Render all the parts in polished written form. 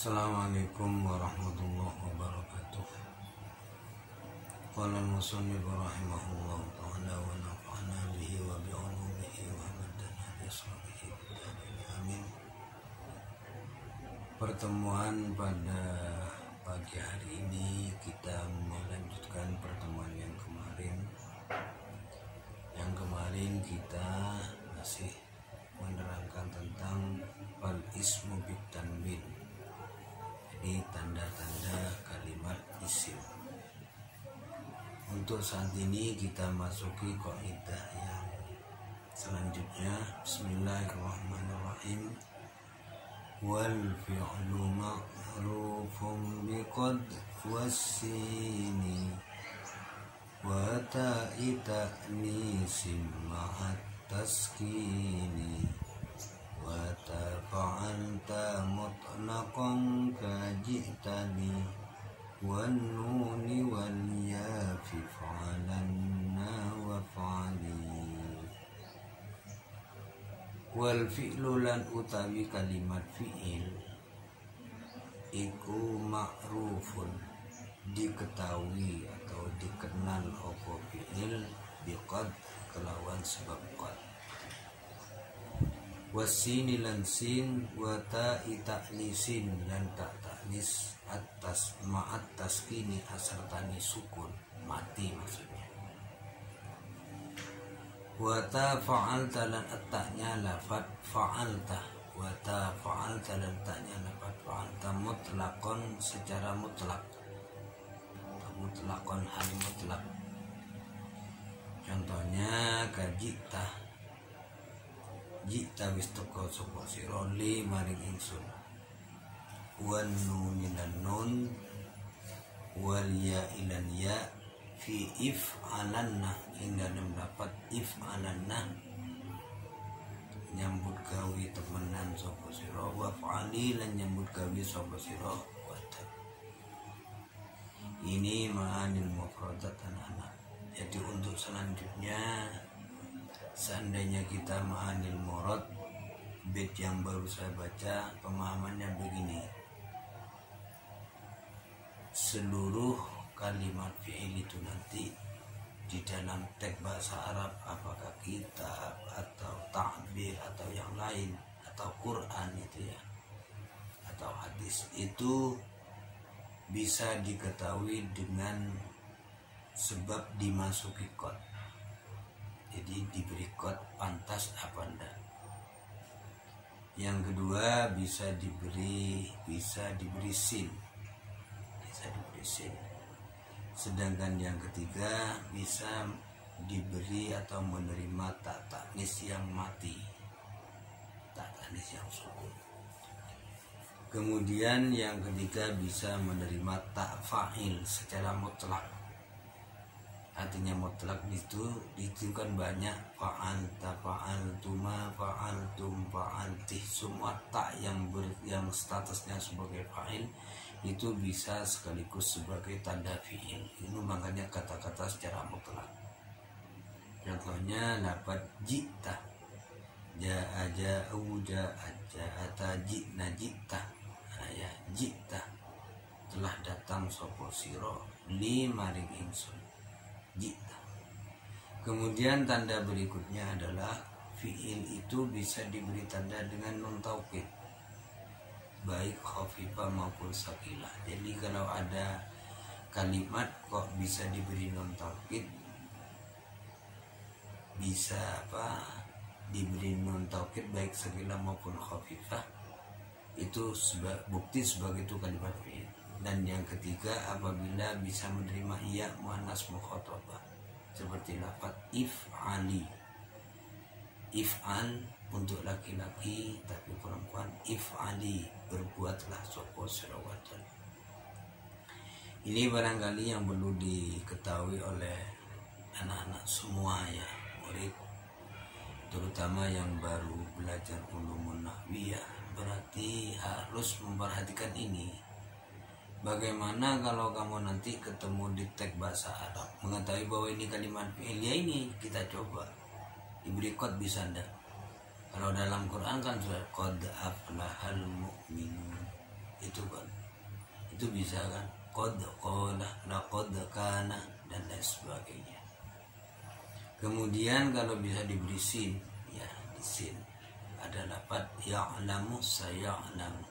Assalamualaikum warahmatullahi wabarakatuh. Qala al-musannif rahimahullah ta'ala wa nafa'ana bihi wa bi'ulumihi wa madana bisrahihi amin. Pertemuan pada pagi hari ini kita melanjutkan pertemuan yang kemarin. Yang kemarin kita masih menerangkan tentang al-ismu bitanwin. Ini tanda-tanda kalimat isim. Untuk saat ini kita masuki kaidah yang selanjutnya. Bismillahirrahmanirrahim. Wal fi'lu ma'rufun biqad wassini wa ta'i ta'nisim ma'at taskini wa tafa'alta mutlaqan kajitani wan nuni wal ya fi fa'alanna wa fa'ali. Wal fi'lu lan utawi kalimat fi'il iku ma'rufun diketahui atau dikenal apa fi'il biqad kelawan sebab qad. Wasini lan sin wa ta'i ta'nisin lan tak ta'nis atas ma'at taskini asertani sukun mati maksudnya. Wa ta fa'alta lan at-ta'nya lafad fa'alta wa ta fa'alta lan ta'nya lafad fa'alta mutlaqan secara mutlak, mutlaqan hal mutlak. Contohnya kajita jita wis teko sapa sira li maring ingsun, wan nun lan nun wal ya ilan ya fi if alanna ing dalem dapat if alanna nyambut gawe temenan sapa sira wa fa'ali lan nyambut gawe sapa sira wa. Ini ma'anil mufradat anak-anak. Jadi untuk selanjutnya, seandainya kita ma'anil murad, bait yang baru saya baca pemahamannya begini. Seluruh kalimat fi'il itu nanti di dalam teks bahasa Arab, apakah kitab atau ta'bir atau yang lain atau Quran itu ya, atau hadis, itu bisa diketahui dengan sebab dimasuki qad. Jadi diberi qad pantas apa enggak. Yang kedua bisa diberi sin. Bisa diberi sin. Sedangkan yang ketiga bisa diberi atau menerima tak ta'nis yang mati. Tak ta'nis yang sukun. Kemudian yang ketiga bisa menerima tak fa'il secara mutlak. Artinya mutlak itu kan banyak, fa'alta, fa'altuma, fa'altum, fa'altih, semua tak yang statusnya sebagai fa'il itu bisa sekaligus sebagai tanda fi'il. Itu makanya kata-kata secara mutlak. Contohnya lafaz jita, ja'a ja'u ja'at ja'ata ji'na jita. Ya jita telah datang sapa sira li maring ingsun jita. Kemudian tanda berikutnya adalah fi'il itu bisa diberi tanda dengan nun taukid, baik khafifah maupun sakilah. Jadi kalau ada kalimat kok bisa diberi nun taukid, bisa diberi nun taukid baik sakilah maupun khafifah, itu bukti sebagai itu kalimat fi'il. Dan yang ketiga apabila bisa menerima iya muannas mukhatabah seperti lafaz if'ali, if'al untuk laki-laki tapi perempuan, if'ali berbuatlah sapa sira wadon. Ini barangkali yang perlu diketahui oleh anak-anak semua ya, murid, terutama yang baru belajar ulumun nahwiyah. Berarti harus memperhatikan ini. Bagaimana kalau kamu nanti ketemu di teks bahasa Arab, mengetahui bahwa ini kalimat fi'il, ya ini kita coba diberi qad bisa ndak. Kalau dalam Quran kan sudah qad aflahal mu'minun, itu Pak. itu bisa kan, qad qala, laqad kana, dan lain sebagainya. Kemudian kalau bisa diberi sin, ya di sin ada lafaz ya'lamu saya'lamu,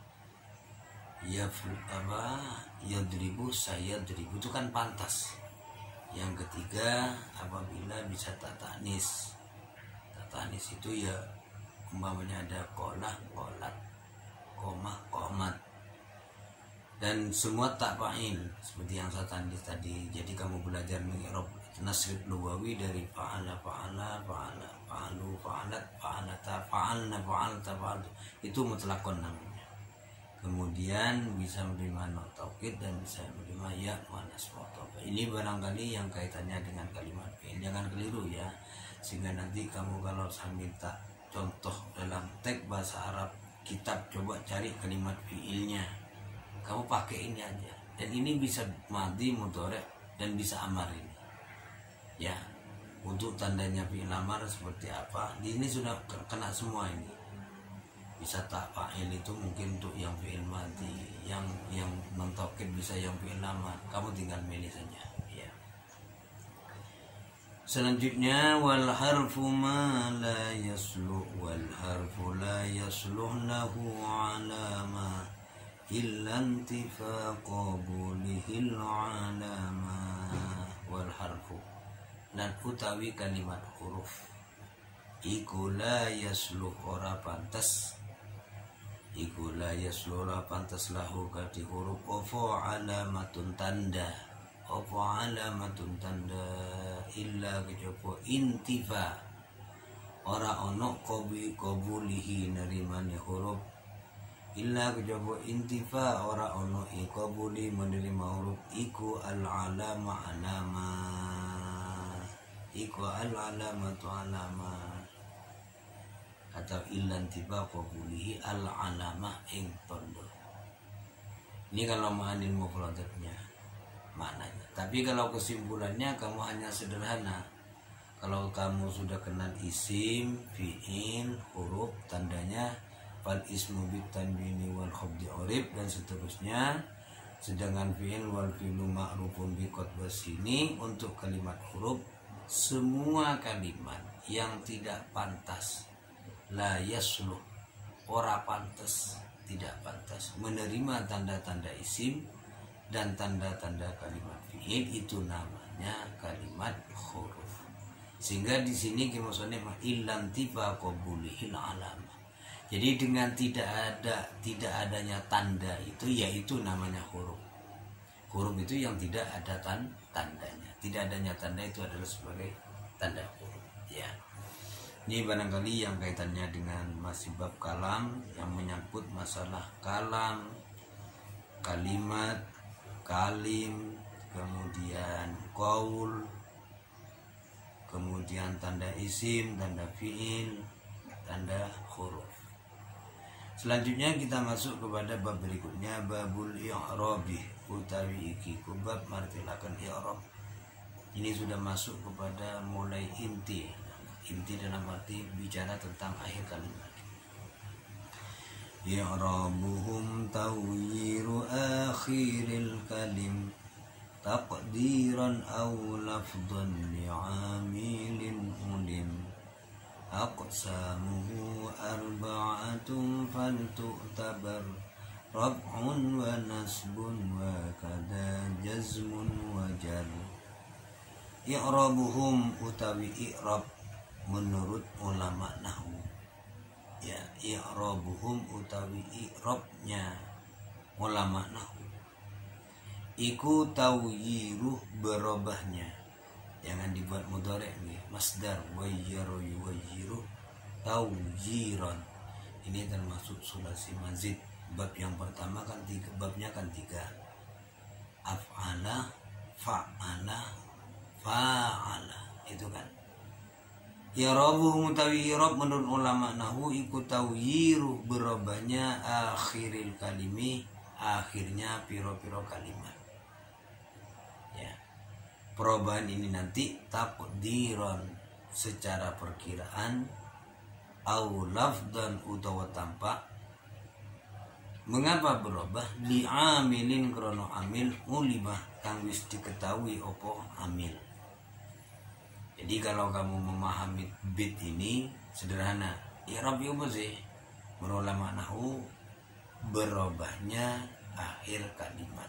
yadribu sayadribu, itu kan pantas. Yang ketiga apabila bisa tak ta'nis. Tak ta'nis itu ya umpamanya ada qolah, qolat, komah, qomat, dan semua tak fa'il seperti yang saya tadi. Jadi kamu belajar mi'rab nasrif lugawi dari fa'ala, fa'ala, fa'ala, fa'alu, fa'alat, fa'alata, fa'alna, fa'alta, fa'altu, itu mutlaqon namanya. Kemudian bisa menerima not taukid dan bisa menerima ya muannas mudhaf. Ini barangkali yang kaitannya dengan kalimat fi'il. Jangan keliru ya, sehingga nanti kamu kalau saya minta contoh dalam teks bahasa Arab kitab, coba cari kalimat fi'ilnya, kamu pakai ini aja. Dan ini bisa madhi, mudhari, dan bisa amar ini. Ya, untuk tandanya fi'il amar seperti apa? Di sini sudah kena semua ini. Bisa tak fa'il itu mungkin untuk yang fi'il madhi, yang non-taukid bisa yang fi'il amar. Kamu tinggal milih saja. Ya. Selanjutnya wal harfu ma la yasluh, wal harfu la yasluh lahu alama illa intifa qabulihil alama. Wal harfu, dan utawi kalimat huruf iku la yasluh ora pantas, iku la yasluh ora pantas lahu kati huruf opo alamatun tanda, opo alamatun tanda illa kejopo intifa ora ono qabulihi narimane huruf, illa kejopo intifa ora ono qabuli menerima huruf iku al alama alama, iku al alamatu alama, atau ilan tiba qabulihi al alamah ing tondo. Ini kalau ma'anil mufradatnya maknanya. Tapi kalau kesimpulannya kamu hanya sederhana. Kalau kamu sudah kenal isim, fi'il, huruf, tandanya fal ismu bit tanwini wal khafdi urib dan seterusnya. Sedangkan fi'il wal fi'lu ma'rufun bi qad sini untuk kalimat huruf, semua kalimat yang tidak pantas, la yasluh ora pantas, tidak pantas menerima tanda-tanda isim dan tanda-tanda kalimat fi'il, itu namanya kalimat huruf. Sehingga di sini maksudnya illan tiba qabulihil alamah. Jadi dengan tidak adanya tanda itu, yaitu namanya huruf. Huruf itu yang tidak ada tandanya. Tidak adanya tanda itu adalah sebagai tanda huruf. Ya. Ini barangkali yang kaitannya dengan masih bab kalam, yang menyangkut masalah kalam, kalimat, kalim, kemudian qaul, kemudian tanda isim, tanda fi'il, tanda huruf. Selanjutnya kita masuk kepada bab berikutnya, babul i'rabi utawi iki bab martilaken i'rab. Ini sudah masuk kepada mulai inti dalam arti bicara tentang akhir kalimat. I'rabuhum tawyiru akhiril kalim taqdiran aw lafdhan li'amilin ulim aqsamuhu arba'atun faltu'tabar rab'un wa nasbun wa kada jazmun wa jar. I'rabuhum utawi i'rab menurut ulama nahwu, ya, i'rabuhum utawi i'rabnya ulama nahwu iku tawyiruh berubahnya, jangan dibuat mudhari nih, masdar wayyaru yuwayyiru tawyiran. Ini termasuk sulasi mazid. Bab yang pertama kan babnya kan 3, af'ala, fa'ala, fa'ala, itu kan. I'rabuhu mutawi i'rab menurut ulama nahwu iku tawyiru berubahnya akhiril kalimi, akhirnya piro-piro kalimat. Ya. Perubahan ini nanti taqdiran secara perkiraan, au lafdan utawa tanpa, Mengapa berubah? Li'amilin krono amil ulimah kang wis diketahui opo amil. Jadi kalau kamu memahami bit ini sederhana. I'rab itu apa sih? Menurut ulama nahwu berubahnya akhir kalimat.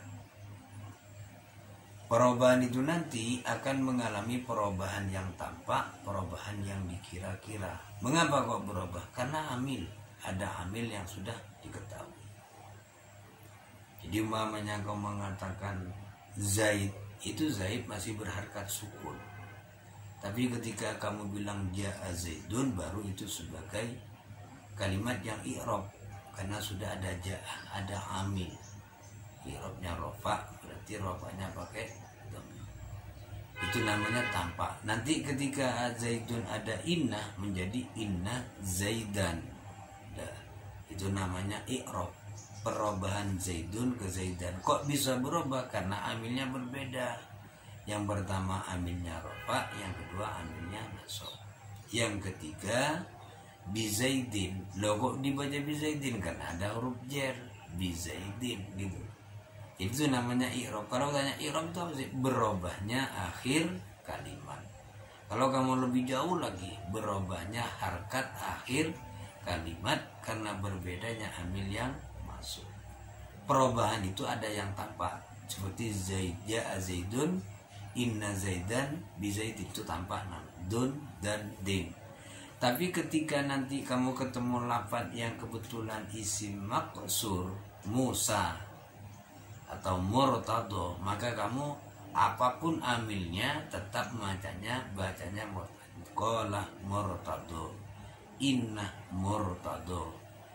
Perubahan itu nanti akan mengalami perubahan yang tampak, perubahan yang dikira-kira. Mengapa kok berubah? Karena amil, ada amil yang sudah diketahui. Jadi umpamanya kau mengatakan Zaid, itu Zaid masih berharkat sukun. Tapi ketika kamu bilang ja'a Zaidun, baru itu sebagai kalimat yang i'rab, karena sudah ada ja'a, ada amil. I'rabnya rofa, berarti rofanya pakai dhamma. Itu namanya tampak. Nanti ketika Zaidun ada inna, menjadi inna Zaidan. Itu namanya i'rab. Perubahan Zaidun ke Zaidan. Kok bisa berubah? Karena amilnya berbeda. Yang pertama amilnya rofa, yang kedua amilnya nasab. Yang ketiga bizaidin. Loh kok dibaca bizaidin? Karena ada huruf jar, bizaidin gitu. Itu namanya i'rab. Kalau tanya i'rab itu apa sih? Berubahnya akhir kalimat. Kalau kamu lebih jauh lagi, berubahnya harkat akhir kalimat karena berbedanya amil yang masuk. Perubahan itu ada yang tampak, seperti Zaid, ja'a Zaidun, inna Zaidan, bizaid itu tampak dun dan din. Tapi ketika nanti kamu ketemu lafaz yang kebetulan isim maqsur, Musa atau murtado, maka kamu apapun amilnya tetap bacanya murtado. Qala murtado, inna murtado,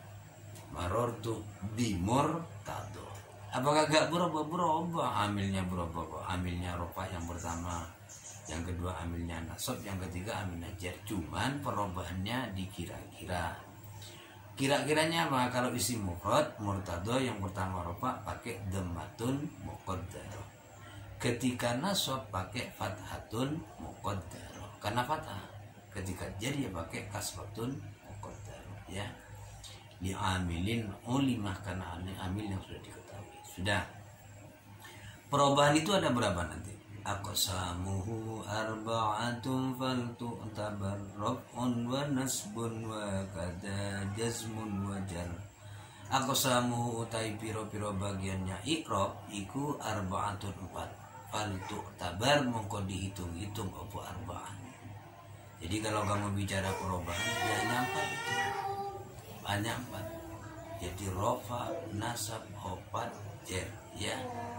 marortu bi murtado. Apakah gak berubah? Amilnya berubah. Amilnya rofa yang pertama, yang kedua amilnya nasab, yang ketiga amilnya jar. Cuman perubahannya dikira-kira. Kira-kiranya apa? Kalau isim mufrad murtado yang pertama rofa pakai dhammatun muqaddarah. Ketika nasab pakai fathatun muqaddarah. Karena fathah. Ketika jar ya pakai kasratun muqaddarah, ya. Li'amilin ulimah, karena amil yang sudah diketahui. Sudah. Perubahan itu ada berapa nanti? Aqsamuhu arba'atun faltu'tabar raf'un wa nasbun wa kada jazmun wa jar. Aqsamuhu utai piro-piro bagiannya i'rab iku arba'atun 4. Faltu'tabar mongko dihitung-hitung apa arba'an. Jadi kalau kamu bicara perubahan ya hanya 4 itu. Hanya 4. Jadi rofa, nasab, hopat, jar, ya.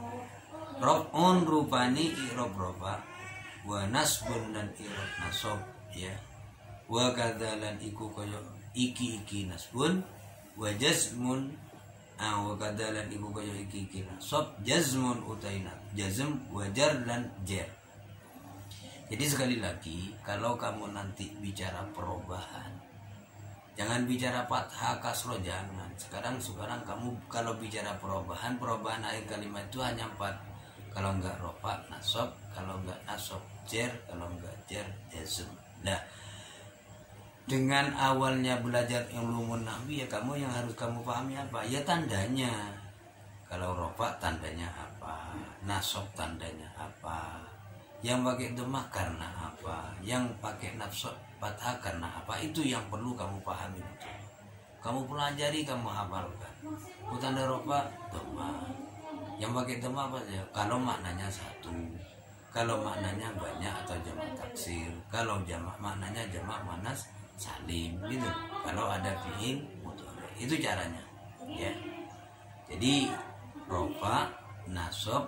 Rof'un rupani i'rab rofa, wa nasbun dan i'rab nasab, ya. Wa kadzalan iku kaya iki nasbun, wa jazmun wa kadzalan iku kaya iki nasab, jazmun utaina jazm, wa jar dan jar. Jadi sekali lagi, kalau kamu nanti bicara perubahan, jangan bicara fathah kasroh, jangan. Sekarang kamu kalau bicara perubahan akhir kalimat itu hanya 4. Kalau enggak rofa nasab, kalau enggak nasab jar, kalau enggak jar jazm. Nah, dengan awalnya belajar ilmu nahwi ya kamu yang harus kamu pahami apa? Ya tandanya. Kalau rofa tandanya apa? Nasab tandanya apa? Yang pakai dhammah karena apa? Yang pakai nasab fathah karena apa? Itu yang perlu kamu pahami betul. Kamu pelajari, kamu hafalkan. Tanda rofa dhammah. Yang pakai dhammah apa saja? Kalau maknanya satu, kalau maknanya banyak atau jamak taksir, kalau jamak maknanya jamak muannas salim, gitu. Kalau ada fi'il mudhari, itu caranya, ya. Jadi rofa, nasab,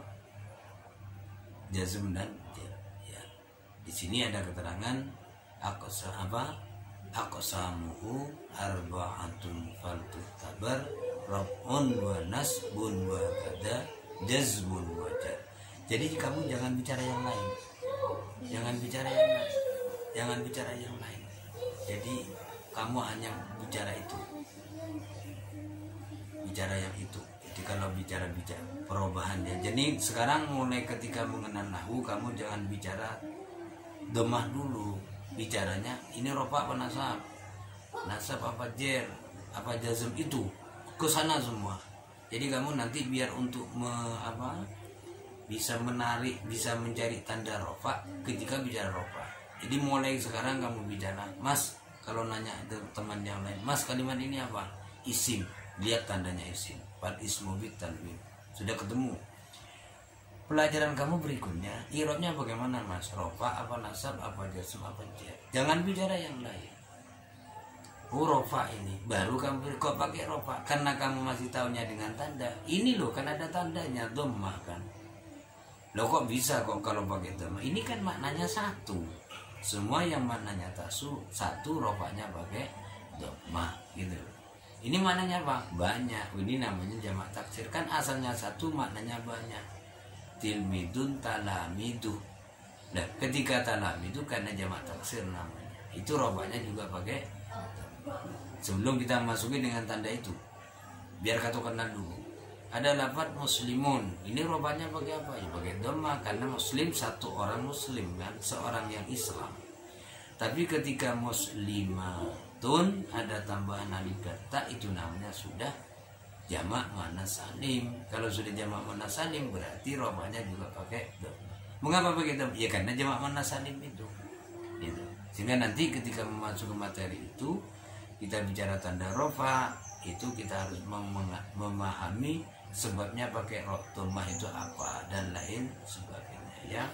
jazm dan jar, ya. Di sini ada keterangan aqsamuhu arba'atun faltu'tabar raf'un wa nasbun wa kada jazmun wa jar. Jadi kamu jangan bicara yang lain. Jangan bicara yang lain. Jadi kamu hanya bicara itu. Bicara yang itu. Jadi kalau bicara perubahannya. Jadi sekarang mulai ketika mengenal nahwu kamu jangan bicara dhammah dulu. Bicaranya ini rofa apa nasab? Nasab apa jar? Apa jazm, itu ke sana semua. Jadi kamu nanti biar untuk bisa menarik, bisa mencari tanda rofa ketika bicara rofa. Jadi mulai sekarang kamu bicara, Mas, kalau nanya teman yang lain, Mas, kalimat ini apa? Isim, lihat tandanya isim. Fal ismu bit tanwin. Sudah ketemu. Pelajaran kamu berikutnya, i'rabnya bagaimana, Mas? Rofa apa nasab apa jazm apa jar. Jangan bicara yang lain. Rofa ini baru kamu kok pakai rofa karena kamu masih tahunya dengan tanda. Ini loh kan ada tandanya dhammah kan. Loh kok bisa kok kalau pakai dhammah? Ini kan maknanya satu. Semua yang maknanya satu rofanya pakai dhammah gitu. Ini maknanya apa? Banyak. Ini namanya jamak taksir. Kan asalnya satu maknanya banyak. Tilmidun talamidu. Nah, ketika talamidu karena jamak taksir namanya. Itu rofanya juga pakai. Sebelum kita masukin dengan tanda itu, biar kata kenal dulu. Ada lafaz muslimun. Ini rofanya pakai apa? Ya pakai dhammah karena muslim satu orang muslim kan, seorang yang Islam. Tapi ketika muslimatun ada tambahan alif ta, itu namanya sudah jamak muannats salim. Kalau sudah jamak muannats salim berarti rofanya juga pakai dhammah. Mengapa pakai dhammah? Ya karena jamak muannats salim itu. Gitu. Sehingga nanti ketika masuk ke materi itu kita bicara tanda rofa, itu kita harus memahami sebabnya pakai dhammah itu apa dan lain sebagainya ya.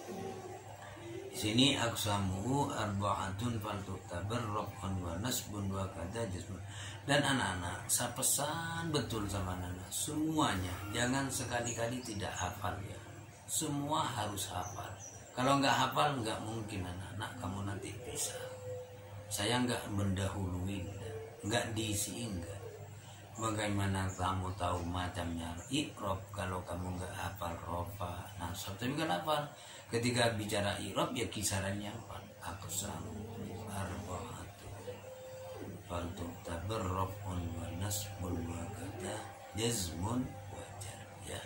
Di sini aqsamuhu arba'atun fal tu'tabar raf'un wa nasbun wa kadza jazmun. Dan anak-anak, saya pesan betul sama anak-anak, semuanya jangan sekali-kali tidak hafal ya. Semua harus hafal. Kalau nggak hafal nggak mungkin anak-anak kamu nanti bisa. Saya nggak mendahului, nggak diisi enggak. Bagaimana kamu tahu macamnya i'rab kalau kamu nggak hafal rofa nasab? Tapi kan hafal. Ketika bicara i'rab ya kisarannya apa? Aqsamu arba'atu. Fal tu'tabar raf'un wa nasbun wa kadza jazmun wa jar ya.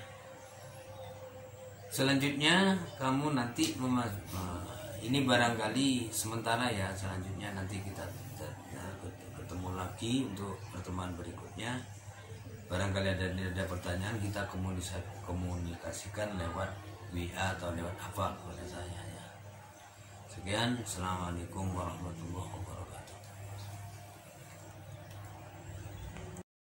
Selanjutnya kamu nanti ini barangkali sementara ya, selanjutnya nanti kita ketemu lagi untuk pertemuan berikutnya. Barangkali ada pertanyaan, kita komunikasikan lewat WA atau lewat apa kepada saya ya. Sekian, assalamualaikum warahmatullahi wabarakatuh.